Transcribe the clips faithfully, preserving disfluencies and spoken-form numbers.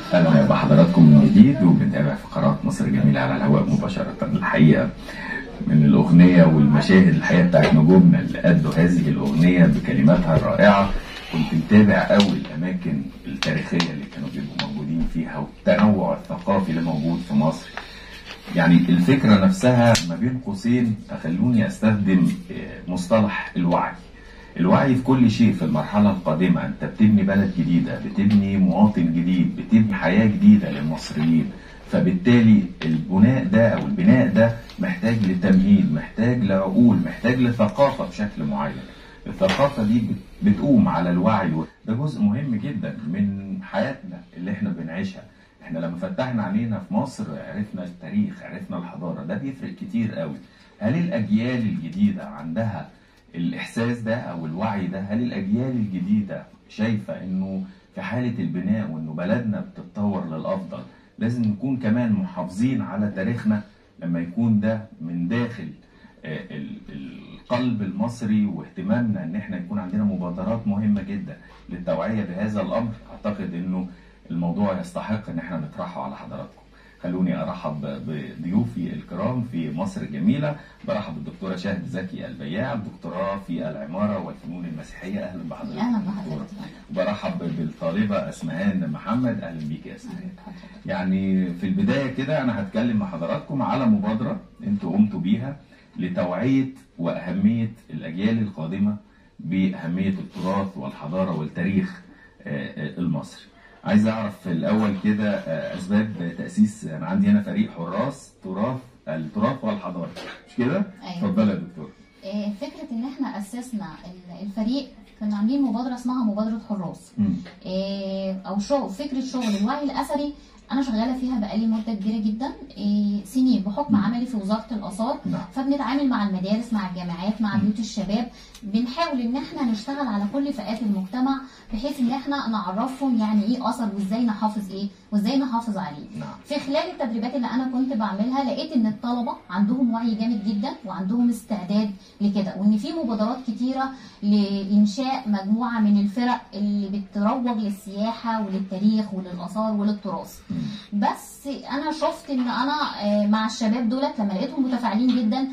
أهلا بحضراتكم من جديد، وبنتابع فقرات مصر جميلة على الهواء مباشرة. الحقيقة من الأغنية والمشاهد الحقيقة بتاعت نجومنا اللي أدوا هذه الأغنية بكلماتها الرائعة، كنت متابع أوي الأماكن التاريخية اللي كانوا بيبقوا موجودين فيها والتنوع الثقافي اللي موجود في مصر. يعني الفكرة نفسها ما بين قوسين خلوني أستخدم مصطلح الوعي. الوعي في كل شيء في المرحلة القادمة. أنت بتبني بلد جديدة، بتبني مواطن جديد، بتبني حياة جديدة للمصريين، فبالتالي البناء ده أو البناء ده محتاج لتمهيد، محتاج لعقول، محتاج لثقافة بشكل معين. الثقافة دي بتقوم على الوعي، ده جزء مهم جدا من حياتنا اللي احنا بنعيشها. احنا لما فتحنا علينا في مصر عرفنا التاريخ، عرفنا الحضارة، ده بيفرق كتير قوي. هل الأجيال الجديدة عندها الإحساس ده أو الوعي ده؟ هل الأجيال الجديدة شايفة إنه في حالة البناء وإنه بلدنا بتتطور للأفضل لازم نكون كمان محافظين على تاريخنا لما يكون ده من داخل القلب المصري، واهتمامنا إن احنا يكون عندنا مبادرات مهمة جدا للتوعية بهذا الأمر؟ أعتقد إنه الموضوع يستحق إن احنا نطرحه على حضراتكم. خلوني ارحب بضيوفي الكرام في مصر الجميله. برحب بالدكتوره شاهد زكي البياع، دكتوراه في العماره والفنون المسيحيه. اهلا بحضرتك. اهلا بحضرتك. وبرحب بالطالبه اسمهان محمد. اهلا بيك يا اسمهان. يعني في البدايه كده انا هتكلم مع حضراتكم على مبادره انتوا قمتوا بيها لتوعيه واهميه الاجيال القادمه باهميه التراث والحضاره والتاريخ المصري. عايز اعرف في الاول كده اسباب تاسيس. انا عندي هنا فريق حراس تراث التراث والحضاره، مش كده؟ اتفضلي يا دكتور. فكره ان احنا اسسنا الفريق كنا عاملين مبادره اسمها مبادره حراس. او شغل فكره شغل الوعي الاثري. انا شغاله فيها بقالي مده كبيره جدا، سنين، بحكم عملي في وزاره الاثار. فبنتعامل مع المدارس، مع الجامعات، مع بيوت الشباب. بنحاول ان احنا نشتغل على كل فئات المجتمع بحيث ان احنا نعرفهم يعني ايه اثر وازاي نحافظ ايه وازاي نحافظ عليه. في خلال التدريبات اللي انا كنت بعملها لقيت ان الطلبه عندهم وعي جامد جدا وعندهم استعداد لكده، وان في مبادرات كتيره لانشاء مجموعه من الفرق اللي بتروج للسياحه وللتاريخ وللاثار وللتراث. بس انا شفت ان انا مع الشباب دولت لما لقيتهم متفاعلين جدا،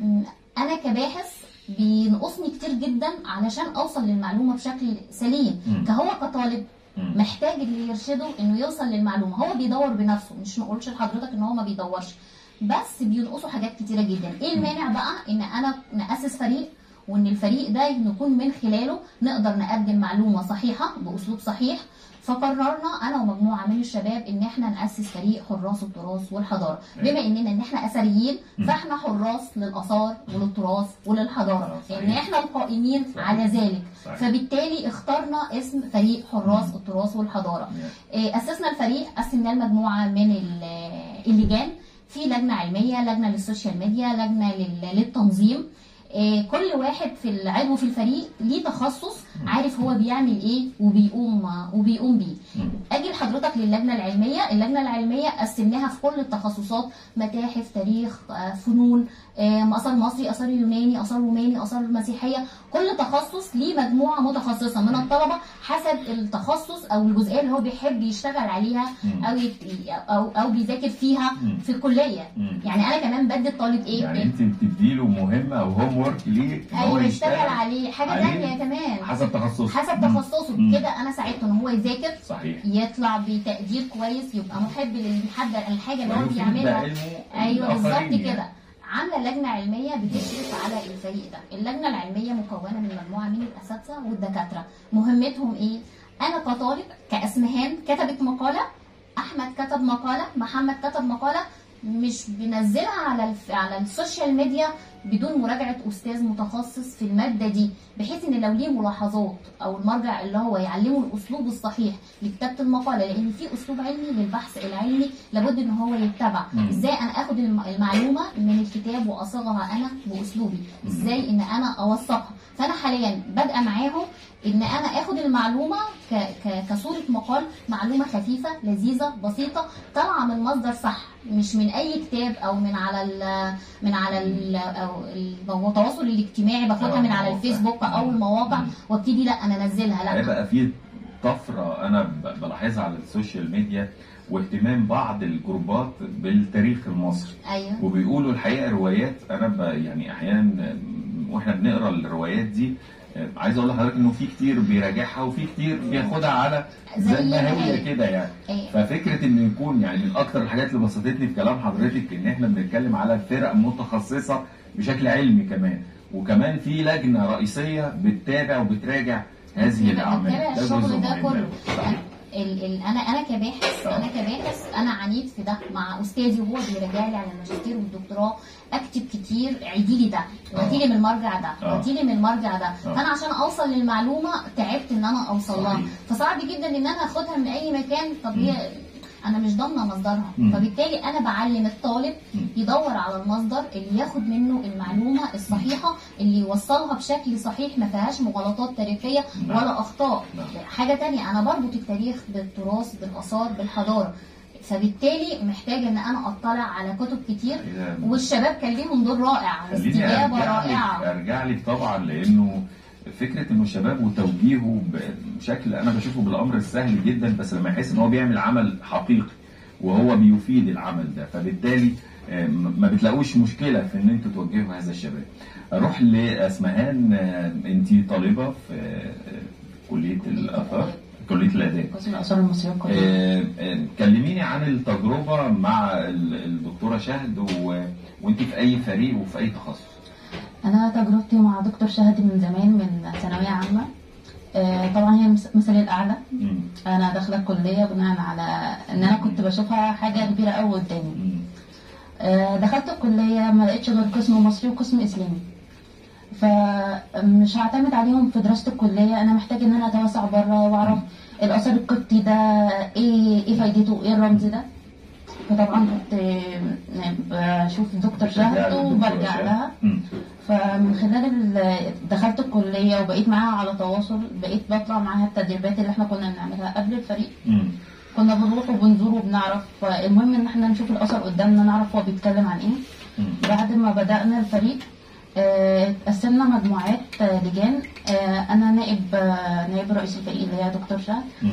انا كباحث بينقصني كتير جدا علشان اوصل للمعلومه بشكل سليم. كهو كطالب محتاج اللي يرشده انه يوصل للمعلومه. هو بيدور بنفسه، مش نقولش لحضرتك ان هو ما بيدورش، بس بينقصه حاجات كتيره جدا. ايه المانع بقى ان انا ناسس فريق، وان الفريق ده نكون من خلاله نقدر نقدم معلومه صحيحه باسلوب صحيح؟ فقررنا انا ومجموعه من الشباب ان احنا ناسس فريق حراس التراث والحضاره. بما اننا ان احنا اثريين فاحنا حراس للاثار وللتراث وللحضاره، لان احنا القائمين على ذلك. فبالتالي اخترنا اسم فريق حراس التراث والحضاره. اسسنا الفريق، قسمناه لمجموعه من اللجان. في لجنه علميه، لجنه للسوشيال ميديا، لجنه للتنظيم. كل واحد في العضو في الفريق ليه تخصص، عارف هو بيعمل ايه وبيقوم وبيقوم بيه. اجي لحضرتك للجنه العلميه. اللجنه العلميه قسمناها في كل التخصصات: متاحف، تاريخ، فنون، اثار مصري، اثار يوناني، اثار روماني، اثار مسيحيه. كل تخصص ليه مجموعه متخصصه من الطلبه حسب التخصص او الجزئيه اللي هو بيحب يشتغل عليها او او او بيذاكر فيها في الكليه. يعني انا كمان بدي الطالب ايه؟ يعني انت بتديله مهمه او هوم ورك ليه هو يشتغل عليه حاجه ثانيه كمان حسب تخصصه. حسب تخصصه كده انا ساعدته ان هو يذاكر صحيح، يطلع بتقدير كويس، يبقى محب للحاجه اللي هو بيعملها. ايوه بالظبط كده. عامله لجنه علميه بتشرف على الفريق ده. اللجنه العلميه مكونه من مجموعه من الاساتذه والدكاتره. مهمتهم ايه؟ انا كطالب كاسمهان كتبت مقاله، احمد كتب مقاله، محمد كتب مقاله، مش بنزلها على الف... على السوشيال ميديا بدون مراجعه استاذ متخصص في الماده دي، بحيث ان لو ليه ملاحظات او المرجع اللي هو يعلمه الاسلوب الصحيح لكتابه المقاله، لان في اسلوب علمي للبحث العلمي لابد ان هو يتبع. ازاي انا اخد المعلومه من الكتاب واصيغها انا باسلوبي، ازاي ان انا اوثقها. فانا حاليا بادئه معاهم ان انا اخد المعلومه ك... ك... كصوره مقال، معلومه خفيفه لذيذه بسيطه طالعه من مصدر صح، مش من اي كتاب او من على ال... من على ال... او التواصل الاجتماعي باخدها من على الفيسبوك او المواقع وابتدي لا انا انزلها. لا هيبقى في طفره انا ب- بلاحظها على السوشيال ميديا، واهتمام بعض الجروبات بالتاريخ المصري. ايوه وبيقولوا الحقيقه روايات، انا ب يعني احيانا واحنا بنقرا الروايات دي عايز اقول لحضرتك انه في كتير بيراجعها وفي كتير بياخدها على زي زي ما هي هي. كده يعني. أيوة. ففكره انه يكون يعني من اكتر الحاجات اللي بسطتني في كلام حضرتك ان احنا بنتكلم على فرق متخصصه بشكل علمي كمان، وكمان في لجنه رئيسيه بتتابع وبتراجع هذه الاعمال. بتتابع ده الشغل جزء ده مهم. كله. صحيح. ال ال انا انا كباحث آه. انا كباحث انا عانيت في ده مع استاذي وهو بيراجع لي على الماجستير والدكتوراه، اكتب كتير عيدي لي ده وهاتي لي من المرجع ده آه. وهاتي لي من المرجع ده. آه. فانا عشان اوصل للمعلومه تعبت ان انا اوصل لها، صحيح. فصعب جدا ان انا اخدها من اي مكان. طب هي انا مش ضامنه مصدرها، مم. فبالتالي انا بعلم الطالب مم. يدور على المصدر اللي ياخد منه المعلومه الصحيحه اللي يوصلها بشكل صحيح ما فيهاش مغالطات تاريخيه نعم. ولا اخطاء. نعم. حاجه تانية، انا بربط التاريخ بالتراث بالاثار بالحضاره، فبالتالي محتاجه ان انا اطلع على كتب كتير. إذا والشباب كان ليهم دور رائع خليني واستجابه ارجع رائعه. لك ارجع لك طبعا، لانه فكره انه الشباب وتوجيهه بشكل انا بشوفه بالامر السهل جدا، بس لما يحس ان هو بيعمل عمل حقيقي وهو بيفيد العمل ده، فبالتالي آه، ما بتلاقوش مشكله في ان انتوا توجهوا هذا الشباب. اروح لاسمهان، انت طالبه في آه، كليه الاثار، كليه الاداب، قسم الاثار المصريه القديمه. آه، آه، كلميني عن التجربه مع ال- الدكتوره شهد، و... وانت في اي فريق وفي اي تخصص؟ انا تجربتي مع دكتور شهد من زمان، من ثانويه عامه. آه، طبعا هي المس- مثالي الاعلى. مم. انا داخله الكليه بناء على ان انا كنت بشوفها حاجه كبيره قوي قدامي. مم. آه، دخلت الكليه ما لقيتش غير قسم مصري وقسم اسلامي، فمش هعتمد عليهم في دراسه الكليه. انا محتاج ان انا اتوسع بره واعرف الاثر القبطي ده ايه ايه فايدته، ايه الرمز ده. فطبعا كنت آه، بشوف دكتور شهد وبرجع لها. مم. فمن خلال ال- دخلت الكليه وبقيت معاها على تواصل، بقيت بطلع معاها التدريبات اللي احنا كنا بنعملها قبل الفريق. مم. كنا بنروح وبنزور وبنعرف. المهم ان احنا نشوف الاثر قدامنا، نعرف هو بيتكلم عن ايه. مم. بعد ما بدانا الفريق آه، قسمنا مجموعات آه، لجان. آه، انا نائب آه، نائب رئيس الفريق اللي هي دكتور شهد. مم.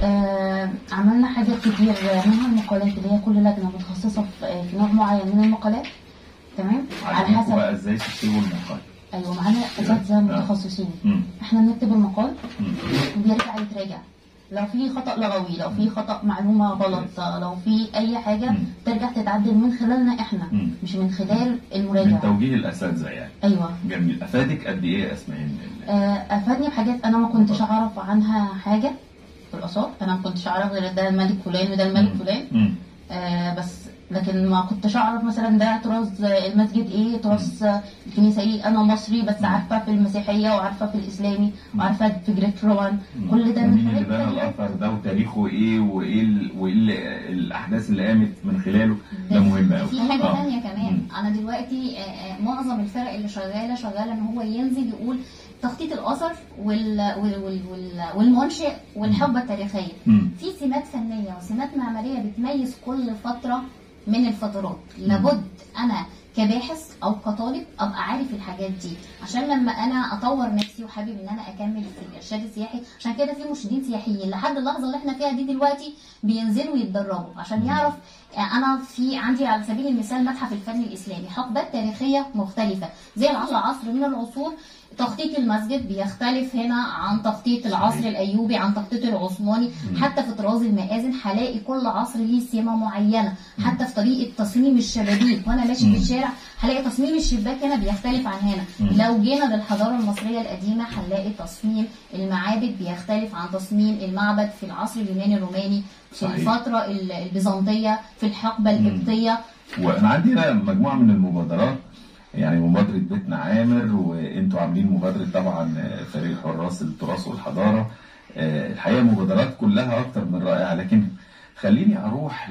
آه، عملنا حاجات كتير منها المقالات، اللي هي كل لجنه متخصصه في في نوع معين من المقالات. تمام، على علمكم حسب. بقى ازاي تكتبوا المقال. ايوه، معانا اساتذه متخصصين. مم. احنا بنكتب المقال مم. وبيرجع يتراجع. لو في خطأ لغوي، لو في خطأ معلومة غلط، لو في أي حاجة مم. ترجع تتعدل من خلالنا احنا، مم. مش من خلال من المراجع. توجيه الاساتذه يعني. أيوه. جميل. افادك قد ايه يا اسماعيل؟ آه، أفادني بحاجات أنا ما كنتش أعرف عنها حاجة في الآثار. أنا ما كنتش أعرف غير ده الملك فلان وده الملك مم. فلان. مم. آه، بس لكن ما كنتش اعرف مثلا ده تراث المسجد ايه، تراث الكنيسه ايه. انا مصري بس عارفه في المسيحيه وعارفه في الاسلامي وعارفه في جريك رومان. كل ده مين من اللي بنى الاثر ده وتاريخه ايه، وايه ال... وايه ال... الاحداث اللي قامت من خلاله، ده مهم قوي. في حاجه ثانيه كمان. انا دلوقتي آه، آه، معظم الفرق اللي شغاله شغاله ان هو ينزل يقول تخطيط الاثر وال... وال... وال... وال... والمنشئ والحقبه التاريخيه. مم. في سمات فنيه وسمات معماريه بتميز كل فتره من الفترات. لابد انا كباحث او كطالب ابقى عارف الحاجات دي، عشان لما انا اطور نفسي وحابب ان انا اكمل في الارشاد السياحي. عشان كده في مرشدين سياحيين لحد اللحظه اللي احنا فيها دي دلوقتي بينزلوا يتدربوا عشان يعرف. انا في عندي على سبيل المثال متحف الفن الاسلامي، حقبات تاريخيه مختلفه زي العصر عصر من العصور. تخطيط المسجد بيختلف هنا عن تخطيط العصر الايوبي، عن تخطيط العثماني. حتى في طراز المآذن هلاقي كل عصر ليه سمه معينه. حتى في طريقه تصميم الشبابيك وانا ماشي في الشارع هلاقي تصميم الشباك هنا بيختلف عن هنا. لو جينا للحضاره المصريه القديمه هنلاقي تصميم المعابد بيختلف عن تصميم المعبد في العصر اليوناني الروماني، في صحيح. الفتره البيزنطيه، في الحقبه القبطيه. وانا عندي هنا مجموعه من المبادرات، يعني مبادره بيتنا عامر، وانتوا عاملين مبادره طبعا فريق حراس التراث والحضاره. الحقيقه مبادرات كلها اكتر من رائعه، لكن خليني اروح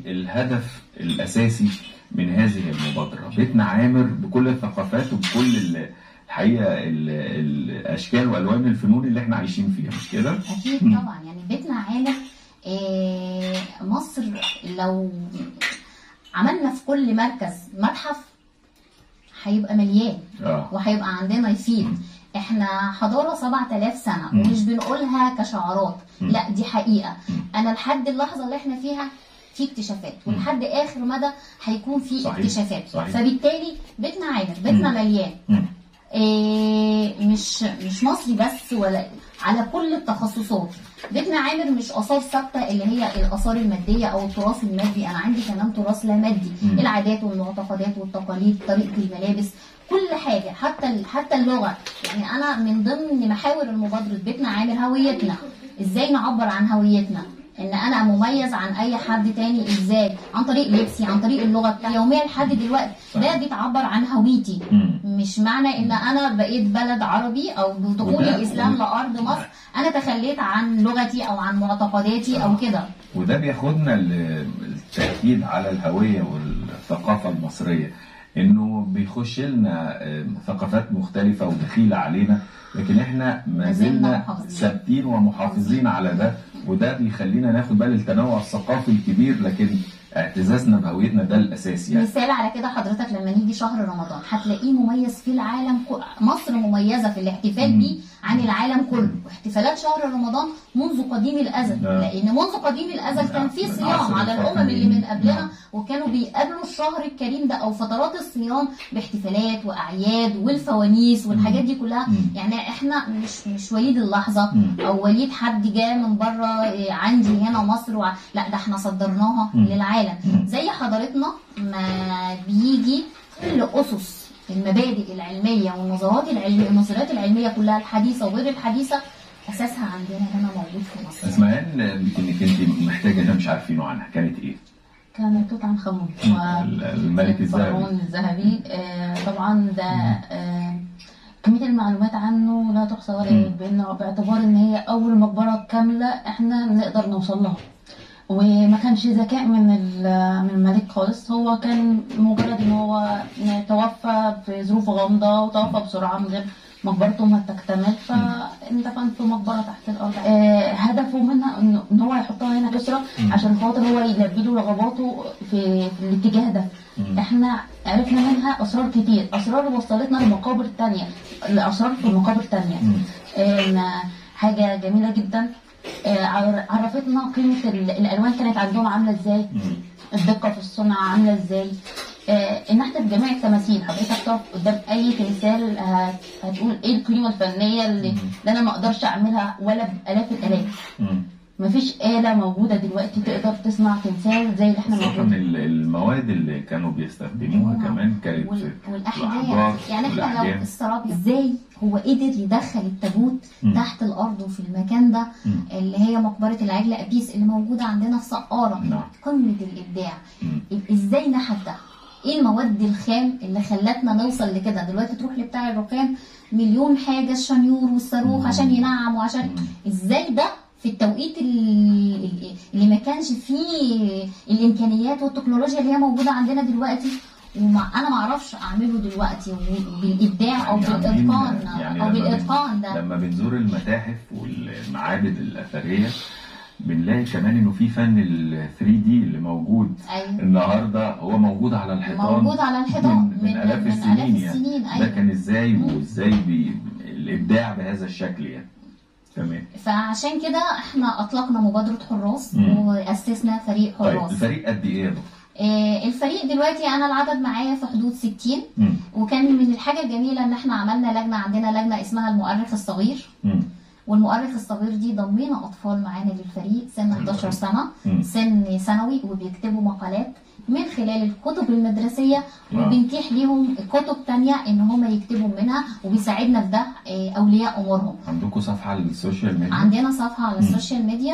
للهدف الاساسي من هذه المبادره. بيتنا عامر بكل الثقافات وبكل الحقيقه الاشكال والوان الفنون اللي احنا عايشين فيها، مش كده؟ اكيد طبعا. يعني بيتنا عامر آه، مصر لو عملنا في كل مركز متحف هيبقى مليان اه وهيبقى عندنا يفيد. احنا حضاره سبعة آلاف سنه ومش بنقولها كشعارات، لا دي حقيقه. انا لحد اللحظه اللي احنا فيها في اكتشافات، ولحد اخر مدى هيكون في صحيح. اكتشافات صحيح. فبالتالي بيتنا عامر، بيتنا مليان. إيه مش مش مصري بس، ولا على كل التخصصات. بيتنا عامر مش اثار ثابته اللي هي الاثار الماديه او التراث المادي، انا عندي كمان تراث لا مادي، م. العادات والمعتقدات والتقاليد، طريقه الملابس، كل حاجه، حتى حتى اللغه. يعني انا من ضمن محاور المبادره بيتنا عامر هويتنا، ازاي نعبر عن هويتنا، ان انا مميز عن اي حد تاني ازاي، عن طريق لبسي، عن طريق اللغه بتاعتي يوميا لحد دلوقتي. ده بيتعبر عن هويتي. مش معنى ان انا بقيت بلد عربي او بدخول الاسلام لارض مصر انا تخليت عن لغتي او عن معتقداتي او كده. وده بياخدنا للتاكيد على الهويه والثقافه المصريه، انه بيخش لنا ثقافات مختلفه ودخيله علينا، لكن احنا ما زلنا ثابتين ومحافظين على ده، وده بيخلينا ناخد بال التنوع الثقافي الكبير، لكن اعتزازنا بهويتنا ده الاساسي. يعني مثال على كده حضرتك لما نيجي شهر رمضان هتلاقيه مميز في العالم كله، مصر مميزه في الاحتفال بيه عن العالم كله. واحتفالات شهر رمضان منذ قديم الازل، لان منذ قديم الازل كان في صيام على الامم اللي من قبلنا، وكانوا بيقابلوا الشهر الكريم ده او فترات الصيام باحتفالات واعياد والفوانيس والحاجات دي كلها. يعني احنا مش مش وليد اللحظه او وليد حد جاء من بره عندي هنا مصر و... لا ده احنا صدرناها للعالم. زي حضارتنا ما بيجي كل اسس المبادئ العلميه والنظريات العلميه النظريات العلميه كلها الحديثه وغير الحديثه اساسها عندنا هنا موجود في مصر. اسمعين انك انت محتاجه ده مش عارفينه عنها، كانت ايه؟ كانت توت عنخ امون الملك الذهبي. الذهبي آه طبعا ده آه كميه المعلومات عنه لا تحصى ولا يعد، بانه باعتبار ان هي اول مقبره كامله احنا نقدر نوصل لها. وما كانش ذكاء من من الملك خالص، هو كان مجرد ان هو توفى في ظروف غامضه وتوفى بسرعه من غير مقبرته ما تكتمل، فاندفن في مقبره تحت الارض. آه هدفه منها ان هو يحطها هنا كسرى عشان خاطر هو يلبي له رغباته في, في الاتجاه ده. احنا عرفنا منها اسرار كتير، اسرار وصلتنا لمقابر تانية، الاسرار في مقابر تانية. آه حاجه جميله جدا. عرفتنا قيمة الألوان كانت عندهم عاملة ازاي، الدقة في الصنع عاملة ازاي. النحت بجميع التماثيل، حضرتك تقف قدام أي تمثال هتقول ايه القيمة الفنية اللي, اللي أنا ما أقدرش أعملها ولا بآلاف الآلاف. مفيش آلة موجودة دلوقتي تقدر تصنع تمثال زي اللي احنا موجودين. المواد اللي كانوا بيستخدموها كمان كانت والأحجار. يعني احنا لو السراب ازاي هو قدر يدخل التابوت تحت الأرض وفي المكان ده، م. اللي هي مقبرة العجل أبيس اللي موجودة عندنا في سقارة. نعم. قمة الإبداع. ازاي نحت ده؟ ايه المواد الخام اللي خلتنا نوصل لكده؟ دلوقتي تروح لبتاع الرخام مليون حاجة، الشنيور والصاروخ عشان ينعم وعشان م. ازاي ده في التوقيت اللي ما كانش فيه الامكانيات والتكنولوجيا اللي هي موجوده عندنا دلوقتي، وما انا ما اعرفش اعمله دلوقتي بالابداع او يعني بالاتقان يعني او بالاتقان ده. لما بنزور المتاحف والمعابد الاثريه بنلاقي كمان انه في فن ال ثري دي اللي موجود. أيوة. النهارده هو موجود على الحيطان، موجود على الحيطان من, من, من الاف من السنين, السنين يعني. أيوة. ده كان ازاي وازاي الابداع بهذا الشكل يعني. تمام. فعشان كده احنا اطلقنا مبادره حراس واسسنا فريق حراس. طيب الفريق قد ايه يا دكتور؟ آه الفريق دلوقتي انا العدد معايا في حدود ستين. مم. وكان من الحاجه الجميله ان احنا عملنا لجنه، عندنا لجنه اسمها المؤرخ الصغير. مم. والمؤرخ الصغير دي ضمينا اطفال معانا للفريق سن حداشر سنه، مم. سن ثانوي، وبيكتبوا مقالات من خلال الكتب المدرسيه، وبنتيح ليهم كتب تانية ان هم يكتبوا منها، وبيساعدنا في ده اولياء امورهم. عندكم صفحه على السوشيال ميديا؟ عندنا صفحه على السوشيال ميديا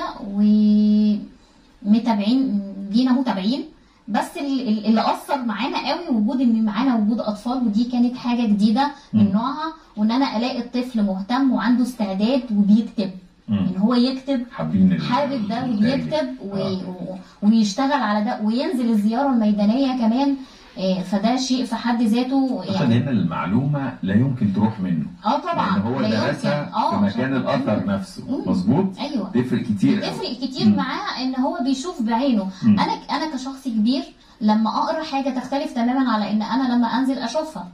ومتابعين لينا متابعين، بس اللي اثر معانا قوي وجود ان معانا وجود اطفال، ودي كانت حاجه جديده من نوعها، وان انا الاقي الطفل مهتم وعنده استعداد وبيكتب. مم. ان هو يكتب حابب ده وبيكتب وي... ويشتغل على ده وينزل الزياره الميدانيه كمان. فده شيء في حد ذاته يعني. هنا المعلومه لا يمكن تروح منه. اه طبعا. يعني هو درسها في مكان الاثر نفسه. مظبوط. ايوه. تفرق كتير. تفرق كتير معاه ان هو بيشوف بعينه. مم. انا انا كشخص كبير لما اقرا حاجه تختلف تماما على ان انا لما انزل اشوفها.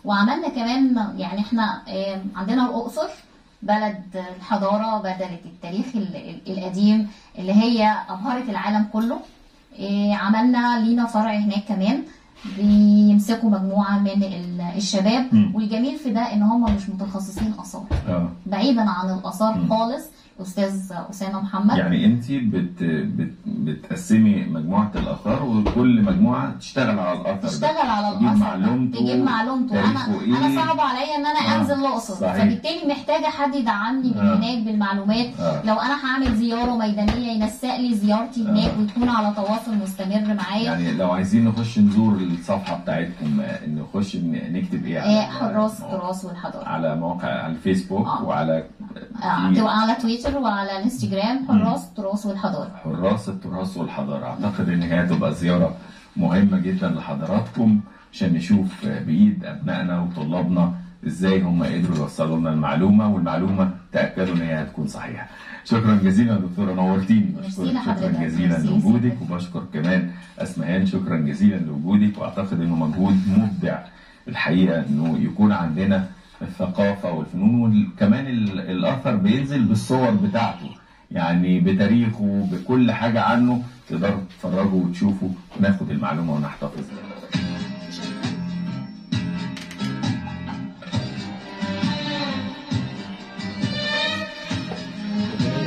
وعملنا كمان يعني احنا آه، عندنا الاقصر بلد الحضاره، بلد التاريخ ال- ال- القديم اللي هي ابهرت العالم كله. آه، عملنا لينا فرع هناك كمان بيمسكوا مجموعه من ال- الشباب، مم. والجميل في ده ان هم مش متخصصين اثار، اه بعيدا عن الاثار مم. خالص. استاذ اسامه محمد يعني انت بت بت بتقسمي مجموعه الاثار وكل مجموعه تشتغل على الاثر ده. تشتغل على تجيب الاثر، معلومته، تجيب معلومته. انا تاريخه إيه؟ انا صعب عليا ان انا آه، انزل الاقصر، صحيح. فبالتالي محتاجه حد يدعمني من آه. هناك بالمعلومات. آه. لو انا هعمل زياره ميدانيه ينسق لي زيارتي هناك آه. ويكون على تواصل مستمر معايا. يعني لو عايزين نخش نزور الصفحه بتاعتكم، آه، نخش ن- نكتب ايه آه، على حراس مواقع- التراث والحضاره. على مواقع على الفيسبوك آه. وعلى آه، في تبقى على تويتر وعلى الانستجرام حراس التراث والحضاره. حراس التراث والحضاره. اعتقد ان هي تبقى زياره مهمه جدا لحضراتكم عشان نشوف بايد ابنائنا وطلابنا ازاي هم قدروا يوصلوا لنا المعلومه، والمعلومه تاكدوا ان هي هتكون صحيحه. شكرا جزيلا يا دكتوره، نورتيني. ميرسي بشكرك شكرا لحضرتك. جزيلا ميرسي. لوجودك، وبشكر كمان اسمهان شكرا جزيلا لوجودك. واعتقد انه مجهود مبدع الحقيقه انه يكون عندنا الثقافه والفنون، وكمان ال- الاثر بينزل بالصور بتاعته، يعني بتاريخه بكل حاجه عنه، تقدروا تتفرجوا وتشوفوا وناخد المعلومه ونحتفظ بيها.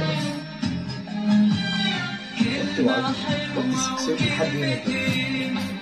كنت وقت وقت السكسوك لحد هنا.